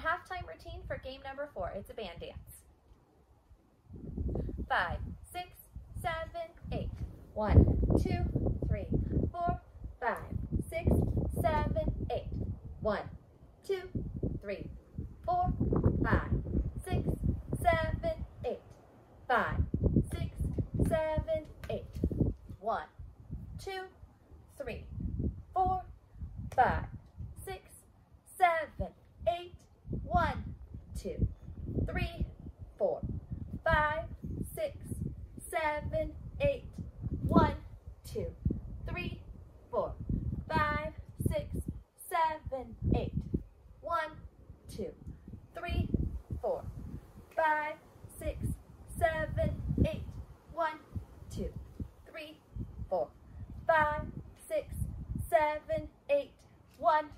halftime routine for game number 4. It's a band dance. 5, 6, 7, 8. 1, 2, 3, 4, 5, 6, 7, 8. 1, 2, 3, 4, 5, 6, 7, 8. 5, 6, 7, 8. 1, 2, 3, 4, 5, 6, 7, 8. 1, 2, 3, 4, 5, 6, 7, 8. 1, 2, 3, 4, 5, 6, 7, 8. 1, 2, 3, 4, 5, 6, 7, 8. 1, 2, 3, 4, 5, 6, 7, 8. 1,